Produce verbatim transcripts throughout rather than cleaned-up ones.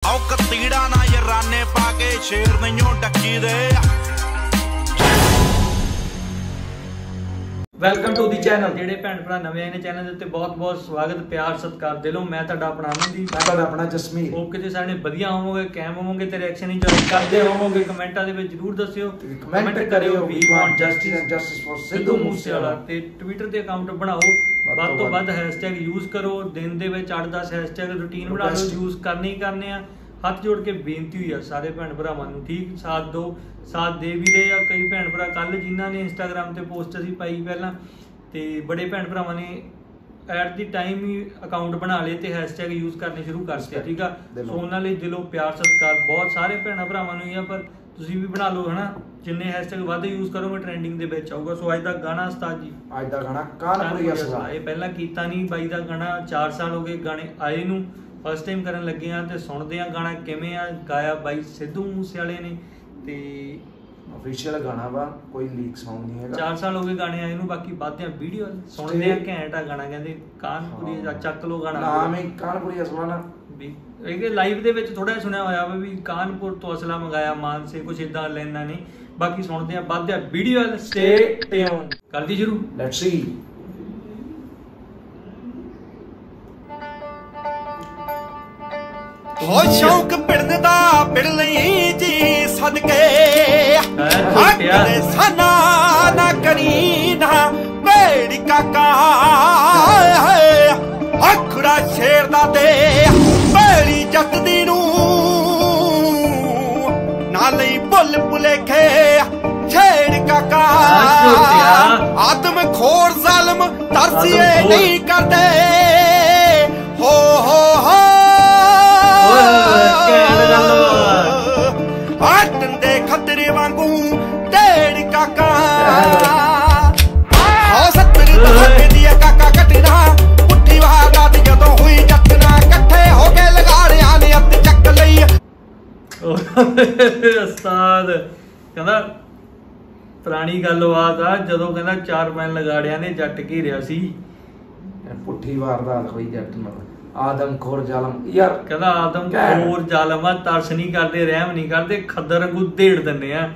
औ कतीड़ा ना यराने पाके शेर नहीं डकी दे। Welcome to the channel. ਜਿਹੜੇ ਭੈਣ ਭਰਾ ਨਵੇਂ ਆਏ ਨੇ ਚੈਨਲ ਦੇ ਉੱਤੇ ਬਹੁਤ ਬਹੁਤ ਸਵਾਗਤ, ਪਿਆਰ ਸਤਿਕਾਰ ਦਿਲੋਂ। ਮੈਂ ਤੁਹਾਡਾ ਆਪਣਾ ਅਮਨਦੀਪ, ਮੈਂ ਤੁਹਾਡਾ ਆਪਣਾ ਜਸਮੀਰ। ਹੋਪ ਕਿ ਸਾਰੇ ਵਧੀਆ ਹੋਵੋਗੇ, ਕੈਮ ਹੋਵੋਗੇ ਤੇ ਰਿਐਕਸ਼ਨ ਇੰਜੋਏ ਕਰਦੇ ਹੋਵੋਗੇ। ਕਮੈਂਟਾਂ ਦੇ ਵਿੱਚ ਜਰੂਰ ਦੱਸਿਓ, ਕਮੈਂਟ ਕਰਿਓ we want justice and justice for Sidhu Moosewala. ਤੇ ਟਵਿੱਟਰ ਤੇ ਅਕਾਊਂਟ ਬਣਾਓ, ਵੱਧ ਤੋਂ ਵੱਧ ਹੈਸ਼ਟੈਗ ਯੂਜ਼ ਕਰੋ। ਦਿਨ ਦੇ ਵਿੱਚ ਅੱਠ ਦਸ ਹੈਸ਼ਟੈਗ ਰੂਟੀਨ ਬਣਾ ਲਓ, ਯੂਜ਼ ਕਰਨੇ ਹੀ ਕਰਨੇ ਆ। ਹੱਥ ਜੋੜ ਕੇ ਬੇਨਤੀ ਹੋਈ ਆ ਸਾਰੇ ਭੈਣ ਭਰਾਵਾਂ ਨੂੰ, ਠੀਕ ਸਾਥ ਦਿਓ, ਸਾਥ ਦੇ ਵੀ ਰਹੇ ਆ। ਕਈ ਭੈਣ ਭਰਾ ਕੱਲ ਜਿਨ੍ਹਾਂ ਨੇ ਇੰਸਟਾਗ੍ਰਾਮ ਤੇ ਪੋਸਟ ਅਸੀਂ ਪਾਈ ਪਹਿਲਾਂ, ਤੇ ਬੜੇ ਭੈਣ ਭਰਾਵਾਂ ਨੇ ਐਟ ਦੀ ਟਾਈਮ ਹੀ ਅਕਾਊਂਟ ਬਣਾ ਲਏ ਤੇ ਹੈਸ਼ਟੈਗ ਯੂਜ਼ ਕਰਨੇ ਸ਼ੁਰੂ ਕਰਤੇ, ਠੀਕ ਆ। ਸੋ ਉਹਨਾਂ ਲਈ ਦਿਲੋਂ ਪਿਆਰ ਸਤਿਕਾਰ ਬਹੁਤ ਸਾਰੇ ਭੈਣਾਂ ਭਰਾਵਾਂ ਨੂੰ ਹੀ ਆ, ਪਰ ਤੁਸੀਂ ਵੀ ਬਣਾ ਲਓ ਹਨਾ। ਜਿੰਨੇ ਹੈਸ਼ਟੈਗ ਵੱਧ ਯੂਜ਼ ਕਰੋਗੇ ਟ੍ਰੈਂਡਿੰਗ ਦੇ ਵਿੱਚ ਆਊਗਾ। ਸੋ ਅੱਜ ਦਾ ਗਾਣਾ ਉਸਤਾਦ ਜੀ, ਅੱਜ ਦਾ ਗਾਣਾ ਕਾਨਪੁਰੀ ਅਸਲਾ। ਇਹ ਪਹਿਲਾਂ ਕੀਤਾ ਨਹੀਂ ਬਾਈ ਦਾ ਗਾਣਾ, ਚਾਰ ਸਾਲ ਹੋ ਗਏ ਗਾਣੇ ਆਏ ਨੂੰ, ਫਸਟ ਟਾਈਮ ਕਰਨ ਲੱਗੇ ਆ ਤੇ ਸੁਣਦੇ ਆ ਗਾਣਾ ਕਿਵੇਂ ਆ। ਗਾਇਆ ਬਾਈ ਸਿੱਧੂ ਮੂਸੇਵਾਲੇ ਨੇ ਤੇ ऑफिशियल गाना वा, कोई लीक सॉन्ग नहीं है। चार साल हो गए गाने आए नु, बाकी बातें वीडियो सुनने आ घैंट आ गाना। कहंदे कानपुरी ਚੱਕ ਲੋ ਗਾਣਾ, ਨਾਮ ਹੀ ਕਾਨਪੁਰੀ ਅਸਲਾ ਨਾ ਵੀ। ਇਹ ਲਾਈਵ ਦੇ ਵਿੱਚ ਥੋੜਾ ਸੁਣਿਆ ਹੋਇਆ ਵਾ ਵੀ ਕਾਨਪੁਰ ਤੋਂ ਅਸਲਾ ਮੰਗਾਇਆ ਮਾਨ ਸੇ, ਕੁਝ ਇਦਾਂ ਲੈਣਾ ਨਹੀਂ। ਬਾਕੀ ਸੁਣਦੇ ਆ ਬਾਅਦ ਵਿੱਚ ਵੀਡੀਓ। ਸਟੇ ਟਿਊਨ ਕਰਦੀ ਸ਼ੁਰੂ, ਲੈਟਸ ਸੀ। ਹੋ ਸ਼ੌਂਕ ਪਿੜਨ ਦਾ ਪਿੜ ਲਈ ਜੀ ਸਦਕੇ, ਹੱਕ ਦੇ ਸਨਾ ਨਾ ਕਰੀ ਨਾ ਮੇਰੀ ਕਾਕਾ। ਅਖੜਾ ਸ਼ੇਰ ਦਾ ਤੇ ਮੇਰੀ ਜੱਟ ਦੀ ਨੂੰ ਨਾ ਲਈ ਭੁੱਲ ਭੁਲੇਖੇ ਛੇੜ ਕਾਕਾ। ਆਦਮ ਖੋਰ ਜ਼ਾਲਮ ਤਰਸੀਏ ਨਹੀਂ ਕਰਦੇ ਹੋ ਹੋ ਹੋ। ਦੇ ਖਤਰੇ ਵਾਂਗੂ ਢੇੜ ਕਾਕਾ। ਹੋ ਸੱਤਰ ਦਹਾਕੇ ਦੀ ਕਾਕਾ ਕੱਟਣਾ ਪੁੱਠੀ ਵਾਰਦਾਤ ਜਦੋਂ ਹੋਈ ਜੱਟਣਾ। ਇਕੱਠੇ ਹੋ ਕੇ ਲਗਾੜਿਆਂ ਨੇ ਅੱਤ ਚੱਕ ਲਈ। ਉਸਤਾਦ ਕਹਿੰਦਾ ਪੁਰਾਣੀ ਗੱਲਬਾਤ ਆ, ਜਦੋਂ ਕਹਿੰਦਾ ਚਾਰ ਪੰਜ ਲਗਾੜਿਆਂ ਨੇ ਜੱਟ ਘੇਰਿਆ ਸੀ। ਪੁੱਠੀ ਵਾਰਦਾਤ ਹੋਈ ਜੱਟ ਨਾਲ। ਆਦਮ ਖੋਰ ਜ਼ਾਲਮ ਯਾਰ, ਕਹਿੰਦਾ ਆਦਮ ਖੋਰ ਜ਼ਾਲਮ ਆ, ਤਰਸ ਨਹੀਂ ਕਰਦੇ, ਰਹਿਮ ਨਹੀਂ ਕਰਦੇ, ਖੱਦਰ ਵਾਂਗੂ ਢੇੜ ਦਿੰਦੇ ਆ।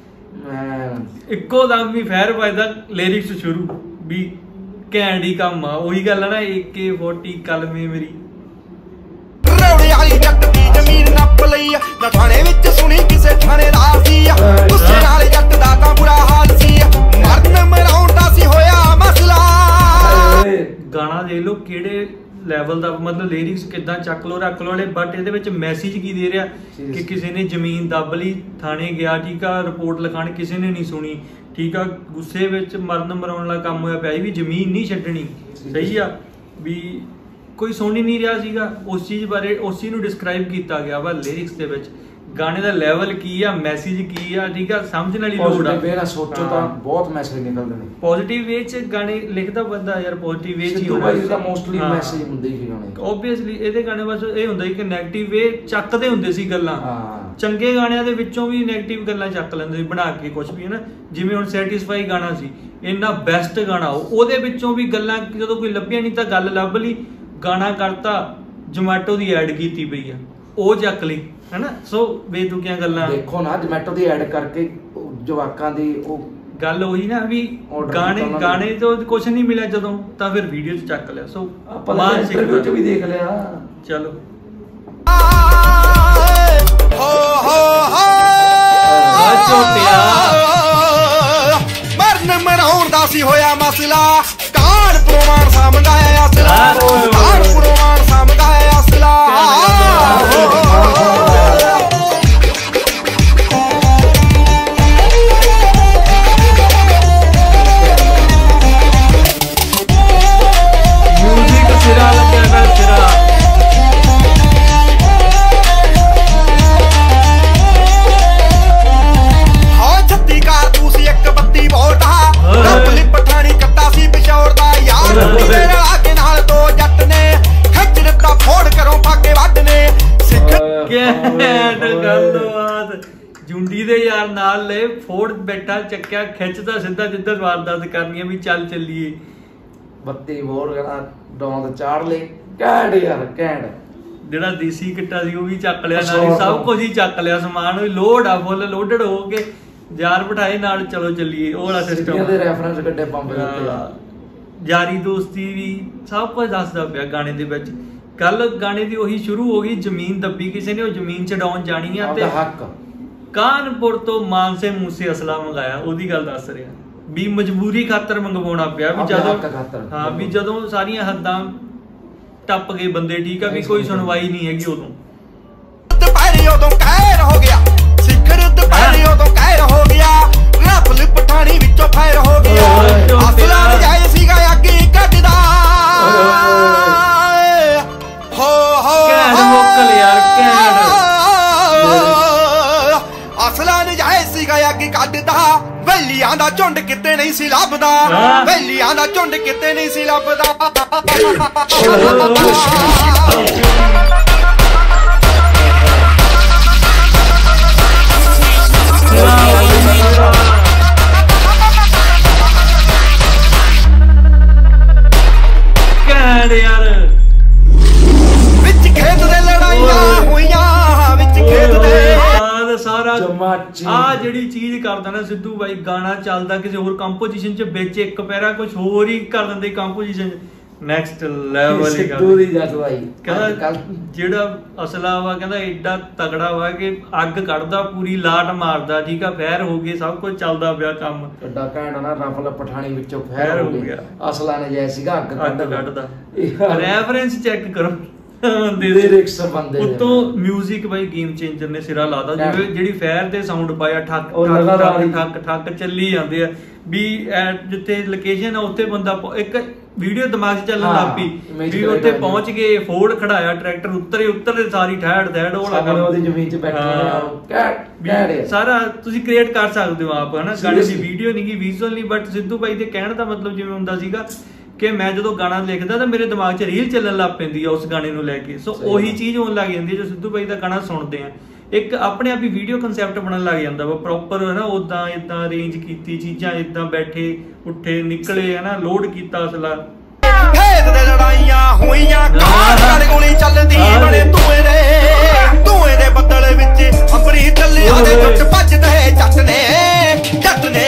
ਇੱਕੋ ਦਮ ਵੀ ਫੈਰ ਵੱਜਦਾ ਲਿਰਿਕਸ ਸ਼ੁਰੂ ਵੀ ਘੈਂਟ ਹੀ ਕੰਮ ਆ। ਉਹੀ ਗੱਲ ਆ ਨਾ, ਏ ਕੇ ਚਾਲੀ ਕਲਮੇ ਮੇਰੀ ਰੌੜੇ ਵਾਲੀ ਜੱਟ ਦੀ ਜ਼ਮੀਨ ਨੱਪ ਲਈ ਨਾ। ਥਾਣੇ ਵਿੱਚ ਸੁਣੀ ਕਿਸੇ ਥਾਣੇਦਾਰ ਸੀ, ਗੁੱਸੇ ਨਾਲ ਜੱਟ ਦਾ ਤਾਂ ਬੁਰਾ ਹਾਲ ਸੀ। ਮਰਨ ਮਰਾਉਣ ਦਾ ਸੀ ਹੋਇਆ ਮਸਲਾ। ਗਾਣਾ ਦੇਖ ਲਓ ਕਿਹੜੇ ਲੈਵਲ ਦਾ, ਮਤਲਬ ਲਿਰਿਕਸ ਕਿੱਦਾਂ ਚੱਕ ਲੋ ਰੱਖ ਲੋ ਵਾਲੇ। ਬਟ ਇਹਦੇ ਵਿੱਚ ਮੈਸੇਜ ਕੀ ਦੇ ਰਿਹਾ ਕਿ ਕਿਸੇ ਨੇ ਜ਼ਮੀਨ ਦੱਬ ਲਈ, ਥਾਣੇ ਗਿਆ, ਠੀਕ ਆ, ਰਿਪੋਰਟ ਲਿਖਾਣ, ਕਿਸੇ ਨੇ ਨਹੀਂ ਸੁਣੀ, ਠੀਕ ਆ। ਗੁੱਸੇ ਵਿੱਚ ਮਰਨ ਮਰਾਉਣ ਵਾਲਾ ਕੰਮ ਹੋਇਆ ਪਿਆ ਵੀ ਜ਼ਮੀਨ ਨਹੀਂ ਛੱਡਣੀ, ਸਹੀ ਆ ਵੀ। ਕੋਈ ਸੁਣ ਹੀ ਨਹੀਂ ਰਿਹਾ ਸੀਗਾ ਉਸ ਚੀਜ਼ ਬਾਰੇ, ਉਸ ਚੀਜ਼ ਨੂੰ ਡਿਸਕ੍ਰਾਈਬ ਕੀਤਾ ਗਿਆ ਵਾ ਲਿਰਿਕਸ ਦੇ ਵਿੱਚ। ਗਾਣੇ ਦਾ ਲੈਵਲ ਕੀ ਆ, ਮੈਸੇਜ ਕੀ ਆ, ਠੀਕ ਆ, ਸਮਝਣ ਵਾਲੀ ਲੋੜ ਆ। ਪੋਜ਼ਿਟਿਵ ਸੋਚੋ ਤਾਂ ਬਹੁਤ ਮੈਸੇਜ ਨਿਕਲਦੇ ਨੇ। ਪੋਜ਼ਿਟਿਵ ਵੇ ਚ ਗਾਣੇ ਲਿਖਦਾ ਬੰਦਾ ਯਾਰ, ਪੋਜ਼ਿਟਿਵ ਵੇ ਚ ਹੀ ਹੋਣਾ ਚਾਹੀਦਾ। ਮੋਸਟਲੀ ਮੈਸੇਜ ਹੁੰਦੇ ਹੀ ਗਾਣੇ, ਓਬਵੀਅਸਲੀ। ਇਹਦੇ ਗਾਣੇ ਬਸ ਇਹ ਹੁੰਦਾ ਸੀ ਕਿ ਨੈਗੇਟਿਵ ਵੇ ਚੱਕਦੇ ਹੁੰਦੇ ਸੀ ਗੱਲਾਂ। ਚੰਗੇ ਗਾਣਿਆਂ ਦੇ ਵਿੱਚੋਂ ਵੀ ਨੈਗੇਟਿਵ ਗੱਲਾਂ ਚੱਕ ਲੈਂਦੇ ਸੀ ਬਣਾ ਕੇ ਕੁਝ ਵੀ, ਹੈ ਨਾ। ਜਿਵੇਂ ਹੁਣ ਸੈਟੀਸਫਾਈ ਗਾਣਾ ਸੀ, ਇੰਨਾ ਬੈਸਟ ਗਾਣਾ, ਉਹਦੇ ਵਿੱਚੋਂ ਵੀ ਗੱਲਾਂ ਜਦੋਂ ਕੋਈ ਲੱਭਿਆ ਨਹੀਂ ਤਾਂ ਗੱਲ ਲੱਭ ਲਈ, ਗਾਣਾ ਕਰਤਾ, ਜੋਮੈਟੋ ਦੀ ਐਡ ਕੀਤੀ ਪਈ ਆ, ਉਹ ਚੱਕ ਲਈ, ਹੈਨਾ। ਸੋ ਬੇਤੁਕੀਆਂ ਗੱਲਾਂ ਦੇਖੋ ਨਾ, ਜੋਮੈਟੋ ਦੀ ਐਡ ਕਰਕੇ ਜਵਾਕਾਂ ਦੀ ਉਹ ਗੱਲ ਉਹੀ ਨਾ ਵੀ ਗਾਣੇ ਗਾਣੇ ਤੋਂ ਕੁਝ ਨਹੀਂ ਮਿਲਿਆ ਜਦੋਂ, ਤਾਂ ਫਿਰ ਵੀਡੀਓ ਚ ਚੱਕ ਲਿਆ। ਸੋ ਮਾਨ ਸਿੰਘ ਚ ਵੀ ਦੇਖ ਲਿਆ। ਚਲੋ ਮਰਨ ਮਰਾਉਣ ਦਾ ਸੀ ਹੋਇਆ ਮਸਲਾ। ਕਾਣ ਪ੍ਰਮਾਣ ਸਾਹਮਣੇ ਅਸਲਾ, ਕਾਣ ਪ੍ਰਮਾਣ ਸਾਹਮਣੇ ਅਸਲਾ। ਜੁੰਡੀ ਦੇ ਯਾਰ ਨਾਲ ਲੈ ਫੋੜ ਬੈਠਾ ਚੱਕਿਆ, ਖਿੱਚਦਾ ਸਿੱਧਾ ਜਿੱਧਰ ਵਾਰਦਾਤ ਕਰਨੀ ਆ ਵੀ ਚੱਲ ਚੱਲੀਏ। ਬੱਤੀ ਵੋਟ ਗਣਾ ਡੌਂਦ ਚਾੜ ਲੈ, ਘੈਂਟ ਯਾਰ ਘੈਂਟ। ਜਿਹੜਾ ਦੇਸੀ ਕਿੱਟਾ ਸੀ ਉਹ ਵੀ ਚੱਕ ਲਿਆ ਨਾਲ, ਸਭ ਕੁਝ ਹੀ ਚੱਕ ਲਿਆ, ਸਮਾਨ ਵੀ ਲੋਡ ਆ, ਫੁੱਲ ਲੋਡਡ ਹੋ ਕੇ ਯਾਰ ਬਿਠਾਏ ਨਾਲ, ਚਲੋ ਚੱਲੀਏ, ਉਹ ਵਾਲਾ ਸਿਸਟਮ ਦੇ ਰੈਫਰੈਂਸ ਕੱਢੇ ਪੰਪ ਦੇ ਉੱਤੇ। ਯਾਰੀ ਦੋਸਤੀ ਵੀ ਸਭ ਕੁਝ ਦੱਸਦਾ ਪਿਆ ਗਾਣੇ ਦੇ ਵਿੱਚ। ਕੱਲ ਗਾਣੇ ਦੀ ਉਹੀ ਸ਼ੁਰੂ ਹੋ ਗਈ, ਜ਼ਮੀਨ ਦੱਬੀ ਕਿਸੇ ਨੇ, ਉਹ ਜ਼ਮੀਨ ਛਡਾਉਣ ਜਾਣੀ ਆ ਤੇ ਹੱਕ ਕਾਨਪੁਰ ਤੋਂ ਮਾਨਸੇ ਮੂਸੇ ਅਸਲਾ ਮੰਗਾਇਆ, ਉਹਦੀ ਗੱਲ ਦੱਸ ਰਿਹਾ ਵੀ ਮਜਬੂਰੀ ਖਾਤਰ ਮੰਗਵਾਉਣਾ ਪਿਆ ਵੀ ਜਦੋਂ ਹਾਂ ਵੀ ਜਦੋਂ ਸਾਰੀਆਂ ਹੱਦਾਂ ਟੱਪ ਗਏ ਬੰਦੇ, ਠੀਕ ਆ ਵੀ ਕੋਈ ਸੁਣਵਾਈ ਨਹੀਂ ਹੈਗੀ ਉਦੋਂ। ਦੁਪਹਿਰੇ ਉਦੋਂ ਕਹਿਰ ਹੋ ਗਿਆ, ਸਿਖਰ ਦੁਪਹਿਰੇ ਉਦੋਂ ਕਹਿਰ ਹੋ ਗਿਆ, ਰਫਲ ਪਠਾਣੀ ਵਿੱਚੋਂ ਫਾਇਰ ਹੋ ਗਿਆ, ਅਸਲਾ ਨਜਾਇਜ਼ ਸੀਗਾ ਅੱਗੇ ਕੱਢਦਾ ਹੋ ਹੋ ਕਹਿਣ ਮੁੱਕਲ ਯਾਰ ਕਹਿਣ, ਅਸਲਾ ਨਜਾਇਜ਼ ਸੀਗਾ ਅੱਗੇ ਕੱਢਦਾ, ਵੈਲੀਆਂ ਦਾ ਝੁੰਡ ਕਿਤੇ ਨਹੀਂ ਸੀ ਲੱਭਦਾ, ਵੈਲੀਆਂ ਦਾ ਝੁੰਡ ਕਿਤੇ ਨਹੀਂ ਸੀ ਲੱਭਦਾ। ਕਹਿਣ ਯਾਰ ਵਿੱਚ ਖੇਤ ਦੇ ਲੜਾਈਆਂ ਹੋਈਆਂ, ਵਿੱਚ ਖੇਤ ਦੇ ਸਾਰਾ ਆ ਜਿਹੜੀ ਚੀਜ਼ ਕਰਦਾ ਨਾ ਸਿੱਧੂ ਬਾਈ, ਗਾਣਾ ਚੱਲਦਾ ਕਿਸੇ ਹੋਰ ਕੰਪੋਜੀਸ਼ਨ ਚ ਵਿੱਚ ਇੱਕ ਪੈਰਾ ਕੁਝ ਹੋਰ ਹੀ ਕਰ ਦਿੰਦੇ ਕੰਪੋਜੀਸ਼ਨ ਚ, ਨੈਕਸਟ ਲੈਵਲ ਹੀ ਸਿੱਧੂ ਦੀ ਜੱਟ ਬਾਈ। ਕਹਿੰਦਾ ਜਿਹੜਾ ਅਸਲਾ ਵਾ ਕਹਿੰਦਾ ਏਡਾ ਤਗੜਾ ਵਾ ਕਿ ਅੱਗ ਕੱਢਦਾ, ਪੂਰੀ ਲਾਟ ਮਾਰਦਾ, ਠੀਕ ਆ, ਫੈਰ ਹੋ ਗਏ, ਸਭ ਕੁਝ ਚੱਲਦਾ ਪਿਆ ਕੰਮ, ਵੱਡਾ ਕਹਿਣਾ ਨਾ ਰਫਲ ਪਠਾਣੀ ਵਿੱਚੋਂ ਫੈਰ ਹੋ ਗਿਆ, ਅਸਲਾ ਨਜਾਇਜ਼ ਸੀਗਾ ਅੱਗ ਕੱਢਦਾ। ਰੈਫਰੈਂਸ ਚੈੱਕ ਕਰੋ ਲਿਰਿਕਸ ਬੰਦੇ ਦੇ, ਉਤੋਂ ਮਿਊਜ਼ਿਕ ਬਾਈ ਗੇਮ ਚੇਂਜਰ ਨੇ ਸਿਰਾ ਲਾਦਾ, ਜਿਵੇਂ ਜਿਹੜੀ ਫੈਰ ਤੇ ਸਾਊਂਡ ਪਾਇਆ, ਠੱਕ ਠੱਕ ਠੱਕ ਠੱਕ ਚੱਲੀ ਜਾਂਦੇ ਆ ਵੀ ਜਿੱਥੇ ਲੋਕੇਸ਼ਨ ਆ ਉੱਥੇ ਬੰਦਾ ਇੱਕ ਵੀਡੀਓ ਦਿਮਾਗ 'ਚ ਚੱਲਣ ਲੱਗ ਪਈ ਵੀ ਉੱਥੇ ਪਹੁੰਚ ਗਏ, ਫੋਰਡ ਖੜਾਇਆ, ਟਰੈਕਟਰ ਉੱਤਰੇ ਉੱਤਰੇ ਸਾਰੀ ਠਹਿੜ ਦਹਿੜ ਉਹ ਲੱਗਾ ਉਹਦੀ ਜ਼ਮੀਨ 'ਚ ਬੈਠੇ, ਸਾਰਾ ਤੁਸੀਂ ਕ੍ਰੀਏਟ ਕਰ ਸਕਦੇ ਹੋ ਆਪ, ਹਨਾ। ਗਾਣੇ ਦੀ ਵੀਡੀਓ ਨਹੀਂ ਗੀ, ਵਿਜ਼ੂਅਲ ਨਹੀਂ, ਬਟ ਸਿੱਧੂ ਬਾਈ ਦੇ ਕਹਿਣ ਦਾ ਮਤਲਬ ਜਿਵੇਂ ਹੁੰਦਾ ਸੀਗਾ ਕਿ ਮੈਂ ਜਦੋਂ ਗਾਣਾ ਲਿਖਦਾ ਤਾਂ ਮੇਰੇ ਦਿਮਾਗ 'ਚ ਰੀਲ ਚੱਲਣ ਲੱਗ ਪੈਂਦੀ ਆ ਉਸ ਗਾਣੇ ਨੂੰ ਲੈ ਕੇ, ਸੋ ਉਹੀ ਚੀਜ਼ ਹੋਣ ਲੱਗ ਜਾਂਦੀ ਜੋ ਸਿੱਧੂ ਬਾਈ ਦਾ ਗਾਣਾ ਸੁਣਦੇ ਆ, ਇੱਕ ਆਪਣੇ ਆਪ ਹੀ ਵੀਡੀਓ ਕਨਸੈਪਟ ਬਣਨ ਲੱਗ ਜਾਂਦਾ ਵਾ ਪ੍ਰੋਪਰ, ਹੈ ਨਾ। ਉਦਾਂ ਇਦਾਂ ਅਰੇਂਜ ਕੀਤੀ ਚੀਜ਼ਾਂ, ਇਦਾਂ ਬੈਠੇ ਉੱਠੇ ਨਿਕਲੇ, ਹੈ ਨਾ, ਲੋਡ ਕੀਤਾ ਅਸਲਾ। ਖੇਤ ਦੇ ਲੜਾਈਆਂ ਹੋਈਆਂ, ਗਾਲ ਗੋਲੀ ਚੱਲਦੀ ਬਣੇ ਧੂਏ ਦੇ, ਧੂਏ ਦੇ ਬੱਦਲ ਵਿੱਚ ਅੰਬਰੀ ਟੱਲਿਆਂ ਦੇ ਵਿੱਚ ਭੱਜਦੇ ਜੱਟ ਨੇ, ਜੱਟ ਨੇ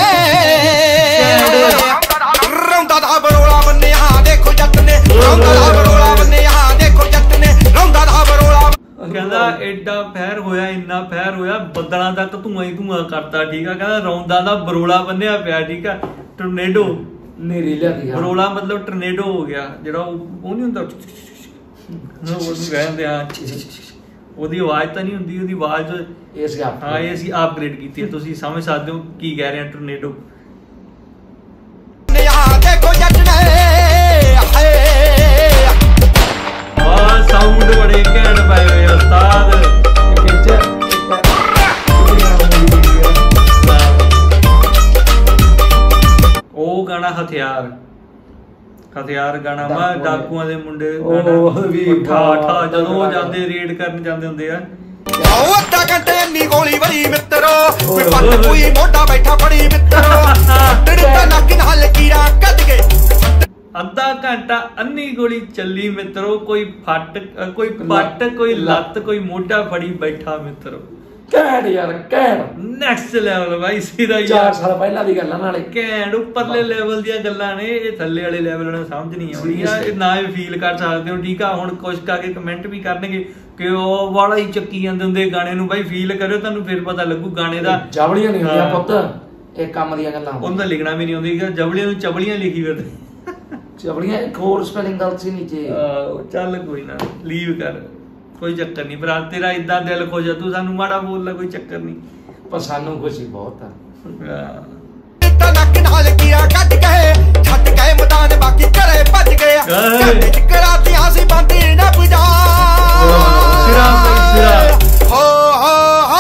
ਰੌਂਦਾ ਦਾ ਬਰੋਲਾ ਬੰਨਿਆ ਦੇਖੋ ਜੱਟ ਨੇ, ਰੌਂਦਾ ਦਾ ਬਰੋਲਾ ਬੰਨਿਆ ਦੇਖੋ ਜੱਟ ਨੇ, ਰੌਂਦਾ ਦਾ ਬਰੋਲਾ। ਕਹਿੰਦਾ ਐਡਾ ਫੈਰ ਹੋਇਆ, ਇੰਨਾ ਫੈਰ ਹੋਇਆ, ਬੱਦਲਾਂ ਤੱਕ ਧੂਆਂ ਹੀ ਧੂਆਂ ਕਰਤਾ, ਠੀਕ ਆ। ਕਹਿੰਦਾ ਰੌਂਦਾ ਦਾ ਬਰੋਲਾ ਬੰਨਿਆ ਪਿਆ, ਠੀਕ ਆ। ਟੋਰਨੇਡੋ ਨੇਰੀ ਲਿਆਦੀ ਆ, ਬਰੋਲਾ ਮਤਲਬ ਟੋਰਨੇਡੋ ਹੋ ਗਿਆ, ਜਿਹੜਾ ਉਹ ਨਹੀਂ ਹੁੰਦਾ ਉਹਨੂੰ ਕਹਿੰਦੇ ਆ, ਉਹਦੀ ਆਵਾਜ਼ ਤਾਂ ਨਹੀਂ ਹੁੰਦੀ, ਉਹਦੀ ਆਵਾਜ਼ ਇਸ ਹਾਂ ਇਹ ਅਸੀਂ ਅਪਗ੍ਰੇਡ ਕੀਤੀ ਹੈ, ਤੁਸੀਂ ਸਮਝ ਸਕਦੇ ਹੋ ਕੀ ਕਹਿ ਰਹੇ ਆ। ਟੋਰਨੇਡੋ ਦੇਖੋ ਜੱਟ ਨੇ ਆਹ ਸਾਊਂਡ ਬੜੇ ਘੈਂਟ ਪਾਏ ਹੋਏ ਉਸਤਾਦ। ਉਹ ਗਾਣਾ ਹਥਿਆਰ, ਹਥਿਆਰ ਗਾਣਾ ਵਾ ਡਾਕੂਆਂ ਦੇ ਮੁੰਡੇ, ਠਾ ਠਾ ਜਦੋਂ ਉਹ ਜਾਂਦੇ ਰੇਡ ਕਰਨ ਜਾਂਦੇ ਹੁੰਦੇ ਆ। ਉਹ ਅੱਧਾ ਘੰਟੇ ਇੰਨੀ ਗੋਲੀ ਵੜੀ ਮਿੱਤਰੋ, ਕੋਈ ਪੱਟ ਕੋਈ ਮੋਢਾ ਬੈਠਾ ਫੜੀ ਮਿੱਤਰੋ, ਡੜਤਾ ਨੱਕ ਨਾਲ ਲਕੀਰਾਂ ਕੱਢ ਕੇ, ਅੱਧਾ ਘੰਟਾ ਅੰਨੀ ਗੋਲੀ ਚੱਲੀ ਮਿੱਤਰੋ, ਕੋਈ ਫੱਟ ਕੋਈ ਪੱਟ ਕੋਈ ਲੱਤ ਕੋਈ ਮੋਢਾ ਫੜੀ ਬੈਠਾ ਮਿੱਤਰੋ। ਘੈਂਟ ਯਾਰ ਘੈਂਟ, ਨੈਕਸਟ ਲੈਵਲ ਬਾਈ ਸਿੱਧਾ ਯਾਰ, ਚਾਰ ਸਾਲ ਪਹਿਲਾਂ ਦੀ ਗੱਲਾਂ ਨਾਲੇ ਘੈਂਟ ਉੱਪਰਲੇ ਲੈਵਲ ਦੀਆਂ ਗੱਲਾਂ ਨੇ, ਇਹ ਥੱਲੇ ਵਾਲੇ ਲੈਵਲ ਨੂੰ ਸਮਝ ਨਹੀਂ ਆਉਣੀ ਆ, ਇਹ ਨਾ ਇਹ ਫੀਲ ਕਰ ਸਕਦੇ ਹੋ, ਠੀਕ ਆ। ਹੁਣ ਕੁਛ ਕਰਕੇ ਕਮੈਂਟ ਵੀ ਕਰਨਗੇ ਕਿ ਉਹ ਵਾਲਾ ਹੀ ਚੱਕੀ ਜਾਂਦੇ ਹੁੰਦੇ ਗਾਣੇ ਨੂੰ, ਬਾਈ ਫੀਲ ਕਰਿਓ, ਤੁਹਾਨੂੰ ਫਿਰ ਪਤਾ ਲੱਗੂ ਗਾਣੇ ਦਾ। ਜਬਲੀਆਂ ਨਹੀਂ ਹੁੰਦੀਆਂ ਪੁੱਤ, ਇਹ ਕੰਮ ਦੀਆਂ ਗੱਲਾਂ, ਉਹਨਾਂ ਲਿਖਣਾ ਵੀ ਨਹੀਂ ਆਉਂਦੀ, ਜਬਲੀਆਂ ਨੂੰ ਚਬਲੀਆਂ ਲਿਖੀ ਫਿਰਦੇ, ਚਬਲੀਆਂ ਇੱਕ ਹੋਰ ਸਪੈਲਿੰਗ ਗਲਤ ਸੀ ਨੀਚੇ। ਚੱਲ ਕੋਈ ਨਾ, ਲੀਵ ਕਰ, ਕੋਈ ਚੱਕਰ ਨਹੀਂ ਭਰਾ, ਤੇਰਾ ਇਦਾਂ ਦਿਲ ਖੁਸ਼ ਆ, ਤੂੰ ਸਾਨੂੰ ਮਾੜਾ ਬੋਲਦਾ, ਕੋਈ ਚੱਕਰ ਨਹੀਂ, ਪਰ ਸਾਨੂੰ ਖੁਸ਼ੀ ਬਹੁਤ ਆ। ਨੱਕ ਨਾਲ ਕੀੜਾ ਕੱਢ ਕੇ ਛੱਡ ਕੇ ਮੈਦਾਨ, ਬਾਕੀ ਘਰੇ ਭੱਜ ਗਏ, ਘਰੇ ਚ ਕਰਾਤੀਆਂ ਸੀ ਬੰਦੀ ਨਾ ਪੁਜਾ, ਸਿਰਾ ਸਿਰਾ ਹੋ ਹੋ ਹੋ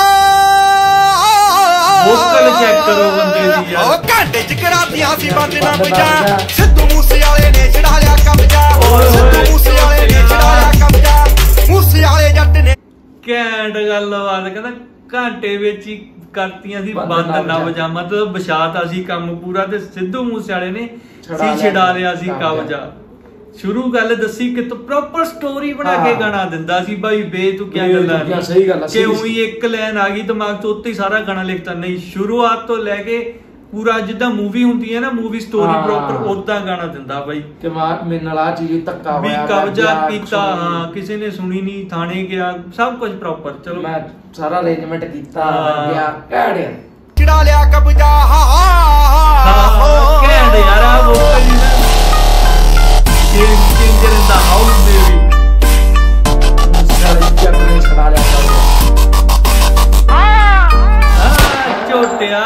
ਵੋਕਲ ਚੈੱਕ ਕਰੋ ਬੰਦੇ ਦੀ ਯਾਰ, ਉਹ ਘੰਟੇ ਚ ਕਰਾਤੀਆਂ ਸੀ ਬੰਦੀ ਨਾ ਪੁਜਾ, ਸਿੱਧੂ ਮੂਸੇ ਵਾਲੇ ਨੇ ਛਡਾ ਲਿਆ ਕਬਜ਼ਾ, ਸਿੱਧੂ ਮੂਸੇ ਵਾਲੇ ਨੇ ਛਡਾ ਲਿਆ ਕਬਜ਼ਾ, ਮੂਸੇ ਵਾਲੇ ਜੱਟ ਨੇ। ਘੈਂਟ ਗੱਲਬਾਤ, ਕਹਿੰਦਾ ਘੰਟੇ ਵਿੱਚ ਹੀ ਕਰਤੀਆਂ ਸੀ ਬੰਦ ਨਵਜਾ, ਮਤਲਬ ਬਸ਼ਾਤਾ ਸੀ ਕੰਮ ਪੂਰਾ, ਤੇ ਸਿੱਧੂ ਮੂਸੇ ਵਾਲੇ ਨੇ ਸੀ ਛਡਾ ਲਿਆ ਸੀ ਕਬਜ਼ਾ। ਸ਼ੁਰੂ ਗੱਲ ਦੱਸੀ ਕਿ ਤੂੰ ਪ੍ਰੋਪਰ ਸਟੋਰੀ ਬਣਾ ਕੇ ਹਾਂ। ਗਾਣਾ ਦਿੰਦਾ ਸੀ ਬਾਈ ਬੇਤੁਕੀਆਂ ਗੱਲਾਂ ਬੇਤੁਕੀਆਂ, ਸਹੀ ਗੱਲ ਆ, ਕਿ serious। ਉਹੀ ਇੱਕ ਲਾਈਨ ਆ ਗਈ ਦਿਮਾਗ 'ਚ ਉੱਤੇ ਹੀ ਸਾਰਾ ਗਾਣਾ ਲਿਖਤਾ ਨਹੀਂ ਸ਼ੁਰੂਆਤ ਤੋਂ ਲੈ ਕੇ ਪੂਰਾ ਜਿੱਦਾਂ ਮੂਵੀ ਹੁੰਦੀ ਹੈ ਨਾ ਮੂਵੀ ਸਟੋਰੀ ਹਾਂ। ਪ੍ਰੋਪਰ ਉਦਾਂ ਗਾਣਾ ਦਿੰਦਾ ਬਾਈ ਕਿ ਮਾਰ ਮੇਰੇ ਨਾਲ ਆ ਚੀਜ਼ ਧੱਕਾ ਵੀ ਹੋਇਆ ਕਬਜ਼ਾ ਜਾਂ ਕੀਤਾ ਸੁਣੀ। ਹਾਂ ਕਿਸੇ ਨੇ ਸੁਣੀ ਨਹੀਂ ਥਾਣੇ ਗਿਆ ਸਭ ਕੁਝ ਪ੍ਰੋਪਰ ਚਲੋ ਮੈਂ ਸਾਰਾ ਅਰੇਂਜਮੈਂਟ ਕੀਤਾ ਹਾਂ। ਗਿਆ ਕਹਿੜਿਆ ਚੜਾ ਲਿਆ ਕਬਜ਼ਾ ਹਾ ਹਾਂ ਕਹਿੰਦੇ ਯਾਰ ਆ ਵੋਕਲ ਜੀ ਨਾ game changer in the house baby ਸਾਰੀ ਜੱਟ ਨੇ ਛੜਾ ਲਿਆ ਕਬਜ਼ਾ। ਆ ਝੋਟਿਆ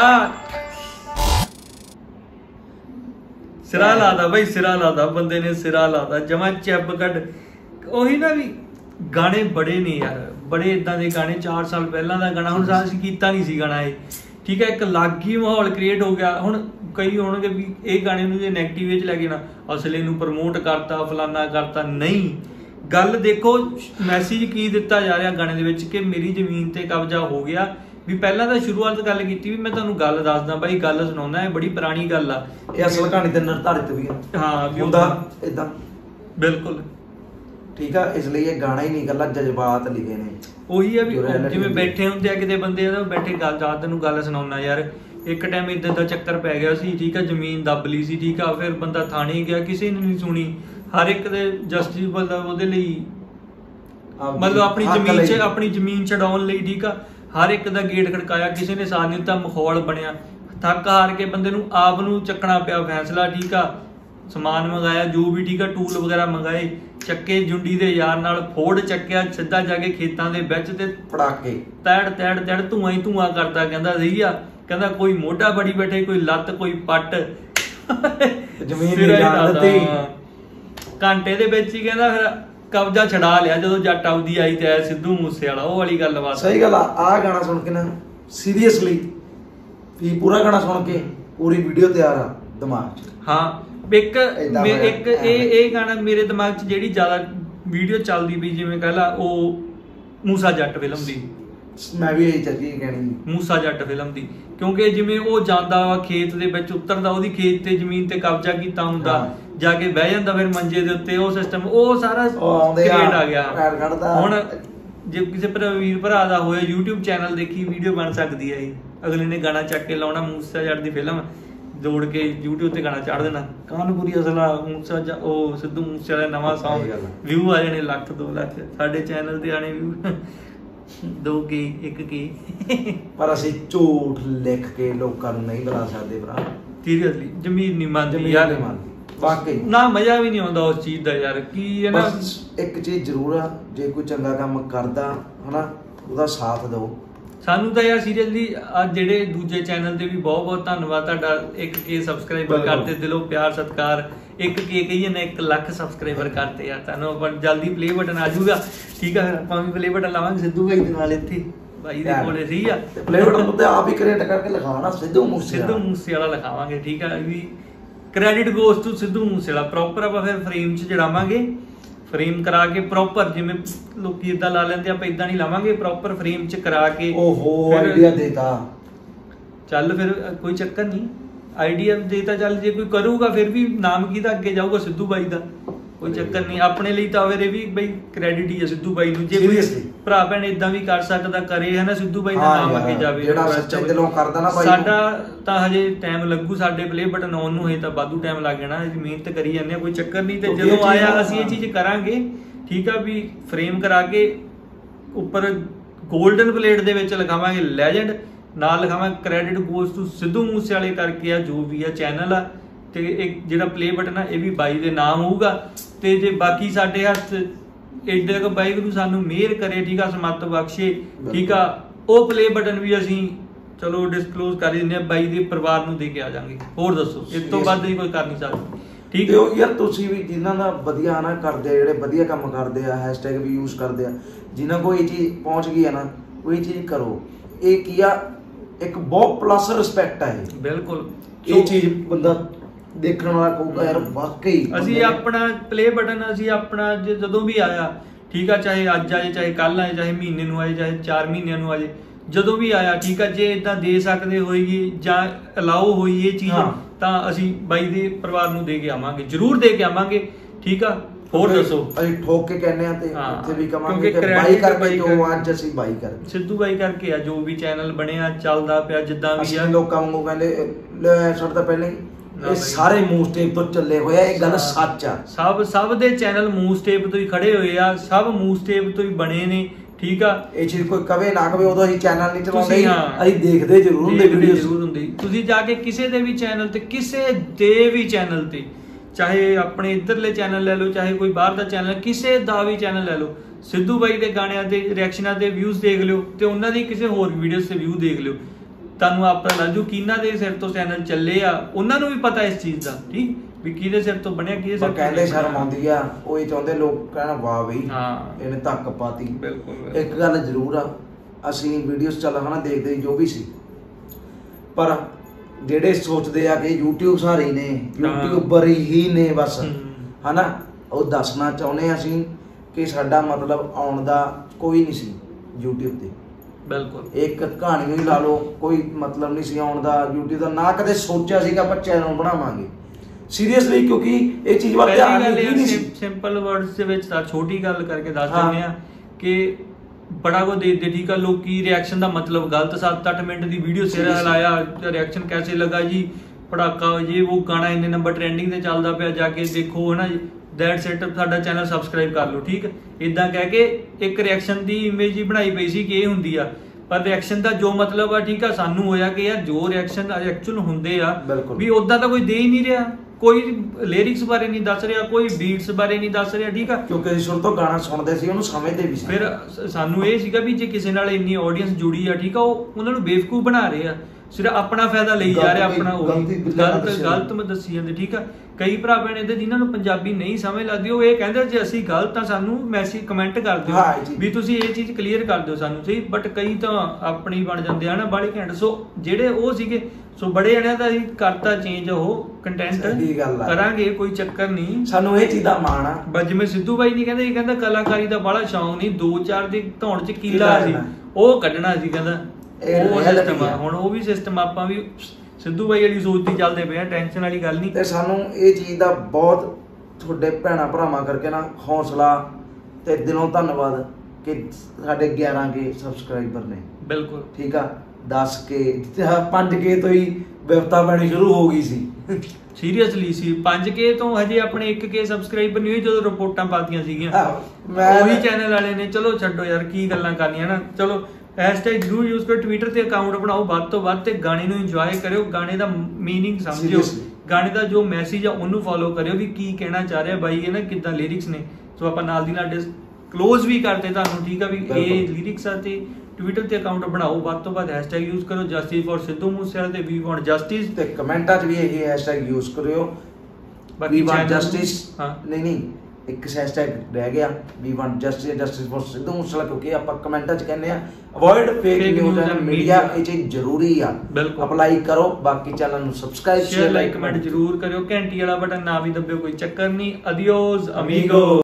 ਸਿਰਾ ਲਾਦਾ ਬਈ ਸਿਰਾ ਲਾਦਾ ਬੰਦੇ ਨੇ ਸਿਰਾ ਲਾਦਾ ਜਮਾ ਚੱਬ ਕੱਢ ਉਹੀ ਨਾ ਵੀ ਗਾਣੇ ਬੜੇ ਨੇ ਯਾਰ ਬੜੇ ਇਦਾਂ ਦੇ ਗਾਣੇ ਚਾਰ ਸਾਲ ਪਹਿਲਾਂ ਦਾ ਗਾਣਾ ਹੁਣ ਅਸੀਂ ਕੀਤਾ ਨਹੀਂ ਸੀ ਗਾਣਾ ਇਹ ਠੀਕ ਹੈ ਇੱਕ ਅਲੱਗ ਹੀ ਮਾਹੌਲ ਕ੍ਰੀਏਟ ਹੋ ਗਿਆ ਹੁਣ ਕਈ ਹੋਣਗੇ ਵੀ ਇਹ ਗਾਣੇ ਨੂੰ ਜੇ ਨੈਗੇਟਿਵ ਵਿੱਚ ਲੈ ਕੇ ਨਾ ਅਸਲੇ ਨੂੰ ਪ੍ਰਮੋਟ ਕਰਤਾ ਫਲਾਨਾ ਕਰਤਾ ਨਹੀਂ ਗੱਲ ਦੇਖੋ ਮੈਸੇਜ ਕੀ ਦਿੱਤਾ ਜਾ ਰਿਹਾ ਗਾਣੇ ਦੇ ਵਿੱਚ ਕਿ ਮੇਰੀ ਜ਼ਮੀਨ ਤੇ ਕਬਜ਼ਾ ਹੋ ਗਿਆ ਵੀ ਪਹਿਲਾਂ ਤਾਂ ਸ਼ੁਰੂਆਤ ਗੱਲ ਕੀਤੀ ਵੀ ਮੈਂ ਤੁਹਾਨੂੰ ਗੱਲ ਦੱਸਦਾ ਬਾਈ ਗੱਲ ਸੁਣਾਉਂਦਾ ਇਹ ਬੜੀ ਪੁਰਾਣੀ ਗੱਲ ਆ ਇਹ ਅਸਲ ਕਹਾਣੀ ਤੇ ਨਿਰਧਾਰਿਤ ਵੀ ਆ ਹਾਂ ਵੀ ਹੁੰਦਾ ਇਦਾਂ ਬਿਲਕੁਲ ਠੀਕ ਆ ਇਸ ਲਈ ਇਹ ਗਾਣਾ ਹੀ ਨਹੀਂ ਗੱਲਾਂ ਜਜ਼ਬਾਤ ਲਿਖੇ ਨੇ ਉਹੀ ਆ ਵੀ ਜੋ reality ਜਿਵੇਂ ਹੁੰਦੀ ਬੈਠੇ ਹੁੰਦੇ ਆ ਕਿਤੇ ਬੰਦੇ ਆ ਬੈਠੇ ਗੱਲ ਰਾਤ ਨੂੰ ਗੱਲ ਸੁਣਾਉਣਾ ਯਾਰ ਇੱਕ ਟਾਈਮ ਇਦਾਂ ਦਾ ਚੱਕਰ ਪੈ ਗਿਆ ਸੀ ਠੀਕ ਆ ਜ਼ਮੀਨ ਦੱਬ ਲਈ ਸੀ ਠੀਕ ਆ ਫਿਰ ਬੰਦਾ ਥਾਣੇ ਗਿਆ ਕਿਸੇ ਨੇ ਨਹੀਂ ਸੁਣੀ ਹਰ ਇੱਕ ਦੇ ਜਸਟਿਸ ਬੰਦਾ ਉਹਦੇ ਲਈ ਮਤਲਬ ਆਪਣੀ ਜ਼ਮੀਨ 'ਚ ਆਪਣੀ ਜ਼ਮੀਨ ਛਡਾਉਣ ਲਈ ਠੀਕ ਆ ਹਰ ਇੱਕ ਦਾ ਗੇਟ ਖੜਕਾਇਆ ਕਿਸੇ ਨੇ ਸਾਥ ਨਹੀਂ ਦਿੱਤਾ ਮਾਹੌਲ ਬਣਿਆ ਥੱਕ ਹਾਰ ਕੇ ਬੰਦੇ ਨੂੰ ਆਪ ਨੂੰ ਚੱਕਣਾ ਪਿਆ ਫੈਸਲਾ ਠੀਕ ਆ ਸਮਾਨ ਮੰਗਾਇਆ ਜੋ ਵੀ ਠੀਕ ਆ ਟੂਲ ਵਗੈਰਾ ਮੰਗਾਏ ਚੱਕੇ ਜੁੰਡੀ ਦੇ ਯਾਰ ਨਾਲ ਫੋੜ ਚੱਕਿਆ ਸਿੱਧਾ ਜਾ ਕੇ ਖੇਤਾਂ ਦੇ ਵਿੱਚ ਤੇ ਪੜਾਕੇ ਤੈੜ ਤੈੜ ਤੈੜ ਧੂਆਂ ਹੀ ਧੂਆਂ ਕਰਦਾ ਕਹਿੰਦਾ ਸਹੀ ਆ ਕਹਿੰਦਾ ਕੋਈ ਮੋਢਾ ਬੜੀ ਬੈਠੇ ਕੋਈ ਲੱਤ ਕੋਈ ਪੱਟ ਜ਼ਮੀਨ ਨਹੀਂ ਜਾਣ ਦਿੱਤੀ ਘੰਟੇ ਦੇ ਵਿੱਚ ਹੀ ਕਹਿੰਦਾ ਫਿਰ ਕਬਜ਼ਾ ਛਡਾ ਲਿਆ ਜਦੋਂ ਜੱਟ ਆਉਦੀ ਆਈ ਤੇ ਆਇਆ ਸਿੱਧੂ ਮੂਸੇ ਵਾਲਾ ਉਹ ਵਾਲੀ ਗੱਲਬਾਤ ਸਹੀ ਗੱਲ ਆ ਆ ਗਾਣਾ ਸੁਣ ਕੇ ਨਾ ਸੀਰੀਅਸਲੀ ਵੀ ਪੂਰਾ ਗਾਣਾ ਸੁਣ ਕੇ ਪੂਰੀ ਵੀਡੀਓ ਤਿਆਰ ਆ ਦਿਮਾਗ 'ਚ ਹਾਂ ਇੱਕ ਇੱਕ ਇਹ ਇਹ ਗਾਣਾ ਮੇਰੇ ਦਿਮਾਗ 'ਚ ਜਿਹੜੀ ਜ਼ਿਆਦਾ ਵੀਡੀਓ ਚੱਲਦੀ ਪਈ ਜਿਵੇਂ ਕਹਿ ਲਾ ਉਹ ਮੂਸਾ ਜੱਟ ਫਿਲਮ ਦੀ ਮੈਂ ਵੀ ਇਹੀ ਚੱਕੀ ਕਹਿਣੀ ਮੂਸਾ ਜੱਟ ਫਿਲਮ ਦੀ ਕਿਉਂਕਿ ਜਿਵੇਂ ਉਹ ਜਾਂਦਾ ਵਾ ਖੇਤ ਦੇ ਵਿੱਚ ਉਤਰਦਾ ਉਹਦੀ ਖੇਤ ਤੇ ਜ਼ਮੀਨ ਤੇ ਕਬਜ਼ਾ ਕੀਤਾ ਹੁੰਦਾ ਜਾ ਕੇ ਬਹਿ ਜਾਂਦਾ ਫਿਰ ਮੰਜੇ ਦੇ ਉੱਤੇ ਉਹ ਸਿਸਟਮ ਉਹ ਸਾਰਾ ਕ੍ਰੀਏਟ ਆ ਗਿਆ ਹੁਣ ਜੇ ਕਿਸੇ ਵੀਰ ਭਰਾ ਦਾ ਹੋਇਆ YouTube ਚੈਨਲ ਦੇਖੀ ਵੀਡੀਓ ਬਣ ਸਕਦੀ ਹੈ ਅਗਲੇ ਨੇ ਗਾਣਾ ਚੱਕ ਕੇ ਲਾਉਣਾ ਮੂਸਾ ਜੱਟ ਦੀ ਫਿਲਮ ਦੌੜ ਕੇ YouTube ਤੇ ਗਾਣਾ ਚਾੜ ਦੇਣਾ ਕਾਨਪੁਰੀ ਅਸਲਾ ਮੂਸਾ ਉਹ ਸਿੱਧੂ ਮੂਸੇ ਵਾਲਾ ਨਵਾਂ ਸੌਂਗ ਵਿਊ ਆ ਜਾਣੇ ਲੱਖ ਦੋ ਲੱਖ ਸਾਡੇ ਚੈਨਲ ਤੇ ਆਣੇ ਵਿਊ ਦੋ ਕੀ ਇੱਕ ਕੀ ਪਰ ਅਸੀਂ ਝੂਠ ਲਿਖ ਕੇ ਲੋਕਾਂ ਨੂੰ ਨਹੀਂ ਬੁਲਾ ਸਕਦੇ ਭਰਾ ਸੀਰੀਅਸਲੀ ਜ਼ਮੀਰ ਨਹੀਂ ਮੰਨਦੀ ਯਾਰ ਵਾਕਈ ਨਾ ਮਜ਼ਾ ਵੀ ਨਹੀਂ ਆਉਂਦਾ ਉਸ ਚੀਜ਼ ਦਾ ਯਾਰ ਕੀ ਹੈ ਨਾ ਇੱਕ ਚੀਜ਼ ਜ਼ਰੂਰ ਆ ਜੇ ਕੋਈ ਚੰਗਾ ਕੰਮ ਕਰਦਾ ਹਨਾ ਉਹਦਾ ਸਾਥ ਦਿਓ ਸਾਨੂੰ ਤਾਂ ਯਾਰ ਸੀਰੀਅਸਲੀ ਅੱਜ ਜਿਹੜੇ ਦੂਜੇ ਚੈਨਲ ਤੇ ਵੀ ਬਹੁਤ ਬਹੁਤ ਧੰਨਵਾਦ ਤੁਹਾਡਾ ਇੱਕ ਕੇ ਸਬਸਕ੍ਰਾਈਬਰ ਕਰਤੇ ਦਿਲੋਂ ਪਿਆਰ ਸਤਿਕਾਰ ਇੱਕ ਕੇ ਕਹੀਏ ਨਾ ਇੱਕ ਲੱਖ ਸਬਸਕ੍ਰਾਈਬਰ ਕਰਤੇ ਯਾਰ ਤੁਹਾਨੂੰ ਪਰ ਜਲਦੀ ਪਲੇ ਬਟਨ ਆ ਜਾਊਗਾ ਠੀਕ ਆ ਫਿਰ ਆਪਾਂ ਵੀ ਪਲੇ ਬਟਨ ਲਾਵਾਂਗੇ ਸਿੱਧੂ ਭਾਈ ਦੇ ਨਾਲ ਇੱਥੇ ਭਾਈ ਦੇ ਕੋਲੇ ਸਹੀ ਆ ਪਲੇ ਬਟਨ ਉੱਤੇ ਆਪ ਹੀ ਕ੍ਰੀਏਟ ਕਰਕੇ ਲਿਖਾਉਣਾ ਸਿੱਧੂ ਮੂਸੇ ਸਿੱਧੂ ਮੂਸੇ ਵਾਲਾ ਲਿਖਾਵਾਂਗੇ ਠੀਕ ਆ ਵੀ credit goes to Sidhu Moosewala proper ਆਪਾਂ ਫਿਰ ਫਰੇਮ 'ਚ ਜੜਾਵਾਂਗੇ ਫਰੇਮ ਕਰਾ ਕੇ ਪ੍ਰੋਪਰ ਜਿਵੇਂ ਲੋਕੀ ਇਦਾਂ ਲਾ ਲੈਂਦੇ ਆਪਾਂ ਇਦਾਂ ਨਹੀਂ ਲਾਵਾਂਗੇ ਪ੍ਰੋਪਰ ਫਰੇਮ 'ਚ ਕਰਾ ਕੇ ਓਹੋ ਆਈਡੀਆ ਦੇਤਾ ਚੱਲ ਫਿਰ ਕੋਈ ਚੱਕਰ ਨਹੀਂ ਆਈਡੀਆ ਦੇਤਾ ਚੱਲ ਜੇ ਕੋਈ ਕਰੂਗਾ ਫਿਰ ਵੀ ਨਾਮ ਕਿਹਦਾ ਅੱਗੇ ਜਾਊਗਾ ਸਿੱਧੂ ਬਾਈ ਦਾ ਕੋਈ ਚੱਕਰ ਨਹੀਂ ਆਪਣੇ ਲਈ ਤਾਂ ਫਿਰ ਇਹ ਵੀ ਬਈ ਕ੍ਰੈਡਿਟ ਹੀ ਹੈ ਸਿੱਧੂ ਬਾਈ ਨੂੰ ਜੇ ਕੋਈ ਭਰਾ ਭੈਣ ਇਦਾਂ ਵੀ ਕਰ ਸਕਦਾ ਕਰੇ ਹੈ ਨਾ ਸਿੱਧੂ ਬਾਈ ਦਾ ਨਾਮ ਅੱਗੇ ਜਾਵੇ ਜਿਹੜਾ ਸੱਚੇ ਦਿਲੋਂ ਕਰਦਾ ਨਾ ਬਾਈ ਸਾਡਾ ਤਾਂ ਹਜੇ ਟਾਈਮ ਲੱਗੂ ਸਾਡੇ ਪਲੇ ਬਟਨ ਆਉਣ ਨੂੰ ਹਜੇ ਤਾਂ ਵਾਧੂ ਟਾਈਮ ਲੱਗ ਜਾਣਾ ਮਿਹਨਤ ਕਰੀ ਜਾਂਦੇ ਆ ਕੋਈ ਚੱਕਰ ਨਹੀਂ ਤੇ ਜਦੋਂ ਆਇਆ ਅਸੀਂ ਇਹ ਚੀਜ਼ ਕਰਾਂਗੇ ਠੀਕ ਆ ਵੀ ਫਰੇਮ ਕਰਾ ਕੇ ਉੱਪਰ 골ਡਨ ਪਲੇਟ ਦੇ ਵਿੱਚ ਲਿਖਾਵਾਂਗੇ ਲੈਜੈਂਡ ਨਾਲ ਲਿਖਾਵਾਂਗੇ ਕ੍ਰੈਡਿਟ ਗੋਸ ਟੂ ਸਿੱਧੂ ਮੂਸੇ ਵਾਲੇ ਕਰਕੇ ਆ ਜੋ ਵੀ ਆ ਚੈਨਲ ਆ ਤੇ ਇੱਕ ਜਿਹੜਾ ਪਲੇ ਬਟਨ ਆ ਇਹ ਵੀ ਬਾਈ ਦੇ ਨਾਮ ਹੋਊਗਾ ਤੇ ਜੇ ਬਾਕੀ ਸਾਡੇ ਹੱਥ ਏਡੇ ਕ ਵਾਹਿਗੁਰੂ ਸਾਨੂੰ ਮਿਹਰ ਕਰੇ ਠੀਕ ਆ ਸਮੱਤ ਬਖਸ਼ੇ ਠੀਕ ਆ ਉਹ ਪਲੇ ਬਟਨ ਵੀ ਅਸੀਂ ਚਲੋ ਡਿਸਕਲੋਜ਼ ਕਰ ਦਿੰਦੇ ਆ ਬਾਈ ਦੇ ਪਰਿਵਾਰ ਨੂੰ ਦੇ ਕੇ ਆ ਜਾਾਂਗੇ ਹੋਰ ਦੱਸੋ ਇਸ ਤੋਂ ਵੱਧ ਹੀ ਕੋਈ ਕਰ ਨਹੀਂ ਸਕਦਾ ਠੀਕ ਹੈ ਯਾਰ ਤੁਸੀਂ ਵੀ ਜਿਨ੍ਹਾਂ ਦਾ ਵਧੀਆ ਨਾ ਕਰਦੇ ਜਿਹੜੇ ਵਧੀਆ ਕੰਮ ਕਰਦੇ ਆ ਹੈਸ਼ਟੈਗ ਵੀ ਯੂਜ਼ ਕਰਦੇ ਆ ਜਿਨ੍ਹਾਂ ਕੋਲ ਇਹ ਚੀਜ਼ ਪਹੁੰਚ ਗਈ ਆ ਨਾ ਉਹ ਇਹ ਚੀਜ਼ ਕਰੋ ਇਹ ਕੀ ਆ ਇੱਕ ਬਹੁਤ ਪਲੱਸ ਰਿਸਪੈਕਟ ਆ ਇਹ ਬਿਲਕੁਲ ਇਹ ਚੀਜ਼ ਬੰਦਾ ਦੇਖਣ ਵਾਲਾ ਕਹੂਗਾ ਯਾਰ ਵਾਕਈ ਅਸੀਂ ਆਪਣਾ ਪਲੇ ਬਟਨ ਅਸੀਂ ਆਪਣਾ ਜਦੋਂ ਵੀ ਆਇਆ ਠੀਕ ਆ ਚਾਹੇ ਅੱਜ ਆਏ ਚਾਹੇ ਕੱਲ ਆਏ ਚਾਹੇ ਮਹੀਨੇ ਨੂੰ ਆਏ ਚਾਹੇ ਚਾਰ ਮਹੀਨਿਆਂ ਨੂੰ ਆਏ ਜਦੋਂ ਵੀ ਆਇਆ ਠੀਕ ਆ ਜੇ ਇਦਾਂ ਦੇ ਸਕਦੇ ਹੋਏਗੀ ਜਾਂ ਅਲਾਓ ਹੋਈ ਇਹ ਚੀਜ਼ ਤਾਂ ਅਸੀਂ ਬਾਈ ਦੇ ਪਰਿਵਾਰ ਨੂੰ ਦੇ ਕੇ ਆਵਾਂਗੇ ਜ਼ਰੂਰ ਦੇ ਕੇ ਆਵਾਂਗੇ ਠੀਕ ਆ। ਹੋਰ ਦੱਸੋ। ਅਸੀਂ ਠੋਕ ਕੇ ਕਹਿੰਦੇ ਆ ਤੇ ਹਾਂ, ਉੱਥੇ ਵੀ ਕਵਾਂਗੇ ਕਿਉਂਕਿ ਕਿ ਬਾਈ credit ਕਰਕੇ ਬਾਈ ਜੋ ਕਰਕੇ। ਅੱਜ ਅਸੀਂ ਬਾਈ ਕਰਕੇ ਸਿੱਧੂ ਬਾਈ ਕਰਕੇ ਆ ਜੋ ਵੀ ਚੈਨਲ ਬਣਿਆ ਚੱਲਦਾ ਪਿਆ ਜਿੱਦਾਂ ਵੀ ਅਸੀਂ ਆ। ਲੋਕਾਂ ਵਾਂਗੂ ਕਹਿੰਦੇ ਲੈ ਸਾਡਾ ਤਾਂ ਪਹਿਲਾਂ ਹੀ ਨਾ ਇਹ ਬਾਈ। ਸਾਰੇ ਮੂਵ ਸਟੇਪ ਤੋਂ ਚੱਲੇ ਹੋਏ ਆ, ਇਹ ਗੱਲ ਸੱਚ ਆ। ਸਭ ਸਭ ਦੇ ਚੈਨਲ ਮੂਵ ਸਟੇਪ ਤੋਂ ਹੀ ਖੜੇ ਹੋਏ ਆ, ਸਭ ਮੂਵ ਸਟੇਪ ਤੋਂ ਹੀ ਬਣੇ ਨੇ, ਠੀਕ ਆ। ਇਹ ਚੀਜ਼ ਕੋਈ ਕਵੇ ਨਾ ਕਵੇ, ਉਦੋਂ ਅਸੀਂ ਚੈਨਲ ਨਹੀਂ ਚਲਾਉਂਦੇ, ਤੁਸੀਂ ਹਾਂ, ਅਸੀਂ ਦੇਖਦੇ ਜ਼ਰੂਰ ਹੁੰਦੇ ਦੇਖਦੇ ਵੀਡੀਓਜ਼ ਜ਼ਰੂਰ ਹੁੰਦੀ। ਤੁਸੀਂ ਜਾ ਕੇ ਕਿਸੇ ਦੇ ਵੀ ਚੈਨਲ ਤੇ, ਕਿਸੇ ਦੇ ਵੀ ਚੈਨਲ ਤੇ, ਚਾਹੇ ਆਪਣੇ ਇੱਧਰਲੇ ਚੈਨਲ ਲੈ ਲਓ, ਚਾਹੇ ਕੋਈ ਬਾਹਰ ਦਾ ਚੈਨਲ, ਕਿਸੇ ਦਾ ਵੀ ਚੈਨਲ ਲੈ ਲਓ, ਸਿੱਧੂ ਬਾਈ ਦੇ ਗਾਣਿਆਂ ਦੇ ਰਿਐਕਸ਼ਨਾਂ ਦੇ ਵਿਊਜ਼ ਦੇਖ ਲਿਓ ਤੇ ਉਹਨਾਂ ਦੀ ਕਿਸੇ ਹੋਰ ਵੀਡੀਓਜ਼ ਤੇ ਵਿਊ ਦੇਖ ਲਿਓ, ਤੁਹਾਨੂੰ ਆਪਣਾ ਲੱਜੂ ਕਿਹਨਾਂ ਦੇ ਸਿਰ ਤੋਂ ਚੈਨਲ ਚੱਲੇ ਆ, ਉਹਨਾਂ ਨੂੰ ਵੀ ਪਤਾ ਇਸ ਚੀਜ਼ ਦਾ, ਠੀਕ ਵੀ ਕਿਹਦੇ ਸਿਰ ਤੋਂ ਬਣਿਆ, ਕਿਹਦੇ ਸਿਰ ਪਰ ਤੋਂ ਕਹਿੰਦੇ ਨਹੀਂ ਸ਼ਰਮ ਬਣਿਆ। ਆਉਂਦੀ ਆ, ਉਹ ਇਹ ਚਾਹੁੰਦੇ ਲੋਕ ਕਹਿਣ ਵਾਹ ਬਈ ਹਾਂ। ਇਹਨੇ ਧੱਕ ਪਾਤੀ। ਬਿਲਕੁਲ, ਬਿਲਕੁਲ। ਇੱਕ ਗੱਲ ਜ਼ਰੂਰ ਆ, ਅਸੀਂ ਵੀਡੀਓਜ਼ ਚੱਲ ਹਨਾ ਦੇਖਦੇ ਜੋ ਵੀ ਸੀ, ਪਰ ਜਿਹੜੇ ਸੋਚਦੇ ਆ ਕਿ YouTube ਸਾਰੇ ਨੇ, ਯੂਟਿਊਬਰ ਹੀ ਨੇ ਬਸ, ਹਮ। ਹਨਾ, ਉਹ ਦੱਸਣਾ ਚਾਹੁੰਦੇ ਆ ਅਸੀਂ ਕਿ ਸਾਡਾ ਮਤਲਬ ਆਉਣ ਦਾ ਕੋਈ ਨਹੀਂ ਸੀ YouTube ਤੇ। ਬਿਲਕੁਲ। ਇੱਕ ਕਹਾਣੀ ਹੀ ਲਾ ਲਓ, ਕੋਈ ਮਤਲਬ ਨਹੀਂ ਸੀ ਆਉਣ ਦਾ YouTube ਦਾ, ਨਾ ਕਦੇ ਸੋਚਿਆ ਸੀਗਾ ਆਪਾਂ ਚੈਨਲ ਬਣਾਵਾਂਗੇ ਸੀਰੀਅਸਲੀ, ਕਿਉਂਕਿ ਇਹ ਚੀਜ਼ ਵੱਲ ਧਿਆਨ ਹੀ ਨਹੀਂ ਸੀ। ਸਿੰਪਲ ਵਰਡਸ ਦੇ ਵਿੱਚ ਤਾਂ ਛੋਟੀ ਗੱਲ ਕਰਕੇ ਦੱਸ ਹਾਂ। ਦਿੰਦੇ ਆ ਕਿ ਬੜਾ ਕੋ ਦੇ ਦੇ ਠੀਕ ਆ, ਲੋਕੀ ਰਿਐਕਸ਼ਨ ਦਾ ਮਤਲਬ ਗਲਤ, ਸੱਤ ਅੱਠ ਮਿੰਟ ਦੀ ਵੀਡੀਓ ਸਿਰ ਹਲਾਇਆ, ਰਿਐਕਸ਼ਨ ਕੈਸੇ ਲੱਗਾ ਜੀ, ਪੜਾਕਾ ਜੇ ਉਹ ਗਾਣਾ ਇੰਨੇ ਨੰਬਰ ਟ੍ਰੈਂਡਿੰਗ ਤੇ ਚੱਲਦਾ ਪਿਆ, ਜਾ ਕੇ ਦੇਖੋ ਹਨਾ, ਦੈਟਸ ਇਟ, ਸਾਡਾ ਚੈਨਲ ਸਬਸਕ੍ਰਾਈਬ ਕਰ ਲਓ, ਠੀਕ। ਇਦਾਂ ਕਹਿ ਕੇ ਇੱਕ ਰਿਐਕਸ਼ਨ ਦੀ ਇਮੇਜ ਹੀ ਬਣਾਈ ਪਈ ਸੀ ਕਿ ਇਹ ਹੁੰਦੀ ਆ, ਪਰ ਰਿਐਕਸ਼ਨ ਦਾ ਜੋ ਮਤਲਬ ਆ, ਠੀਕ ਆ, ਸਾਨੂੰ ਹੋਇਆ ਕਿ ਯਾਰ ਜੋ ਰਿਐਕਸ਼ਨ ਐਕਚੁਅਲ ਹੁੰਦੇ ਆ ਵੀ ਉਦਾਂ ਤਾਂ ਕੋਈ ਦੇ ਹੀ ਨਹੀਂ ਰਿਹਾ, ਕੋਈ ਲਿਰਿਕਸ ਬਾਰੇ ਨਹੀਂ ਦੱਸ ਰਿਹਾ, ਕੋਈ ਬੀਟਸ ਬਾਰੇ ਨਹੀਂ ਦੱਸ ਰਿਹਾ, ਠੀਕ ਆ। ਕਿਉਂਕਿ ਅਸੀਂ ਸ਼ੁਰੂ ਤੋਂ ਗਾਣਾ ਸੁਣਦੇ ਸੀ, ਉਹਨੂੰ ਸਮਝਦੇ ਵੀ ਸੀ। ਫਿਰ ਸਾਨੂੰ ਇਹ ਸੀਗਾ ਵੀ ਜੇ ਕਿਸੇ ਨਾਲ ਇੰਨੀ ਆਡੀਅנס ਜੁੜੀ ਆ, ਠੀਕ ਆ, ਉਹ ਉਹਨਾਂ ਨੂੰ ਬੇਵਕੂਫ ਬਣਾ ਰਹੇ ਆ, ਸਿਰਫ ਆਪਣਾ ਫਾਇਦਾ ਲਈ ਜਾ ਰਿਹਾ, ਆਪਣਾ ਉਹ ਗਲਤ ਗਲਤ ਮੈਂ ਦੱਸੀ ਜਾਂਦੇ, ਠੀਕ ਆ। ਕਈ ਭਰਾ ਭੈਣ ਇਹਦੇ ਜਿਨ੍ਹਾਂ ਨੂੰ ਪੰਜਾਬੀ ਨਹੀਂ ਸਮਝ ਲੱਗਦੀ, ਉਹ ਇਹ ਕਹਿੰਦੇ ਜੇ ਅਸੀਂ ਗਲਤ ਆ ਸਾਨੂੰ ਮੈਸੇਜ ਕਮੈਂਟ ਕਰ ਦਿਓ ਵੀ ਤੁਸੀਂ ਇਹ ਚੀਜ਼ ਕਲੀਅਰ ਕਰ ਦਿਓ ਸਾਨੂੰ, ਸਹੀ। ਬਟ ਕਈ ਤਾਂ ਆਪਣੀ ਬਣ ਜਾਂਦੇ ਆ ਨਾ ਬਾਹਲੀ ਘੈਂਟ, ਸੋ ਜਿਹੜੇ ਉਹ ਸੀਗੇ, ਸੋ ਬੜੇ ਜਣਿਆਂ ਦਾ ਅਸੀਂ ਕਰਤਾ ਚੇਂਜ, ਉਹ ਕੰਟੈਂਟ ਕਰਾਂਗੇ, ਕੋਈ ਚੱਕਰ ਨਹੀਂ, ਸਾਨੂੰ ਇਹ ਚੀਜ਼ ਦਾ ਮਾਣ ਆ। ਬਸ ਜਿਵੇਂ ਸਿੱਧੂ ਬਾਈ ਨਹੀਂ ਕਹਿੰਦੇ, ਇਹ ਕਹਿੰਦਾ ਕਲਾਕਾਰੀ ਦਾ ਬੜਾ ਸ਼ੌਂਕ ਨਹੀਂ, ਦੋ ਚਾਰ ਦੀ ਧੌਣ ਚ ਕੀਲਾ ਸੀ, ਉਹ ਕੱਢਣਾ ਸੀ, ਕਹਿੰਦਾ ਉਹ ਸਿਸਟਮ ਆ। ਹੁਣ ਉਹ ਵੀ ਸਿਸਟਮ ਆਪਾਂ ਵੀ ਸਿੱਧੂ ਬਾਈ ਵਾਲੀ ਸੋਚਦੀ ਚੱਲਦੇ ਪਏ ਆ, ਟੈਨਸ਼ਨ ਵਾਲੀ ਗੱਲ ਨਹੀਂ। ਤੇ ਸਾਨੂੰ ਇਹ ਚੀਜ਼ ਦਾ ਬਹੁਤ ਤੁਹਾਡੇ ਭੈਣਾ ਭਰਾਵਾਂ ਕਰਕੇ ਨਾ ਹੌਸਲਾ ਤੇ ਦਿਲੋਂ ਧੰਨਵਾਦ ਕਿ ਸਾਡੇ ਗਿਆਰਾਂ ਕੇ ਸਬਸਕ੍ਰਾਈਬਰ ਨੇ। ਬਿਲਕੁਲ, ਠੀਕ ਆ। ਦਸ ਕੇ ਪੰਜ ਕੇ ਤੋਂ ਹੀ ਵਿਵਤਾ ਪੈਣੀ ਸ਼ੁਰੂ ਹੋ ਗਈ ਸੀ, ਸੀਰੀਅਸਲੀ ਸੀ। ਪੰਜ ਕੇ ਤੋਂ ਹਜੇ ਆਪਣੇ ਇੱਕ ਕੇ ਸਬਸਕ੍ਰਾਈਬਰ ਨਹੀਂ ਹੋਈ ਜਦੋਂ ਰਿਪੋਰਟਾਂ ਪਾਤੀਆਂ ਸੀਗੀਆਂ, ਉਹੀ ਚੈਨਲ ਵਾਲੇ ਨੇ। ਚਲੋ ਛੱਡੋ ਯਾਰ, ਕੀ ਗੱਲਾਂ ਕਰਨੀਆਂ ਨਾ। ਚਲੋ ਹੈਸ਼ਟੈਗ ਜ਼ਰੂਰ ਯੂਜ਼ ਕਰੋ, ਟਵਿੱਟਰ ਤੇ ਅਕਾਊਂਟ ਬਣਾਓ ਵੱਧ ਤੋਂ ਵੱਧ, ਤੇ ਗਾਣੇ ਨੂੰ ਇੰਜੋਏ ਕਰਿਓ, ਗਾਣੇ ਦਾ ਮੀਨਿੰਗ ਸਮਝਿਓ, ਗਾਣੇ ਦਾ ਜੋ ਮੈਸੇਜ ਆ ਉਹਨੂੰ ਫੋਲੋ ਕਰਿਓ ਵੀ ਕੀ ਕਹਿਣਾ ਚਾਹ ਰਿਹਾ ਬਾਈ, ਇਹ ਨਾ ਕਿੱਦਾਂ ਲਿਰਿਕਸ ਨੇ। ਸੋ ਆਪਾਂ ਨਾਲ ਦੀ ਨਾਲ ਕਲੋਜ਼ ਵੀ ਕਰਦੇ ਤੁਹਾਨੂੰ, ਠੀਕ ਆ, ਵੀ ਇਹ ਲਿਰਿਕਸ ਆ। ਤੇ ਟਵਿੱਟਰ ਤੇ ਅਕਾਊਂਟ ਬਣਾਓ, ਵੱਧ ਤੋਂ ਵੱਧ ਹੈਸ਼ਟੈਗ ਯੂਜ਼ ਕਰੋ, ਜਸਟਿਸ ਫॉर ਸਿੱਧੂ ਮੂਸੇਵਾਲਾ ਤੇ ਵੀ ਵਾਂਟ ਜਸਟਿਸ, ਤੇ ਕਮੈਂਟਾਂ 'ਚ ਵੀ ਇਹ ਹੈਸ਼ਟੈਗ ਯੂਜ਼ ਕਰਿਓ, ਵੀ ਵਾਂਟ ਜਸਟਿਸ। ਹਾਂ, ਨਹੀਂ ਨਹੀਂ, ਇੱਕ ਹੈਸ਼ਟੈਗ ਰਹਿ ਗਿਆ, we want justice, justice for Sidhu Moosewala, ਕਿਉਂਕਿ ਆਪਾਂ ਕਮੈਂਟਾਂ 'ਚ ਕਹਿੰਦੇ ਆ avoid fake news and media, ਇਹ ਚੀਜ਼ ਜ਼ਰੂਰੀ ਆ। ਅਪਲਾਈ ਕਰੋ। ਬਾਕੀ ਚੈਨਲ ਨੂੰ ਸਬਸਕ੍ਰਾਈਬ, ਸ਼ੇਅਰ, ਲਾਈਕ, ਕਮੈਂਟ ਜ਼ਰੂਰ ਕਰਿਓ। ਘੰਟੀ ਵਾਲਾ ਬਟਨ ਨਾ ਵੀ ਦੱਬਿਓ, ਕੋਈ ਚੱਕਰ ਨਹੀਂ। ਅਡੀਓਸ ਅਮੀਗੋ।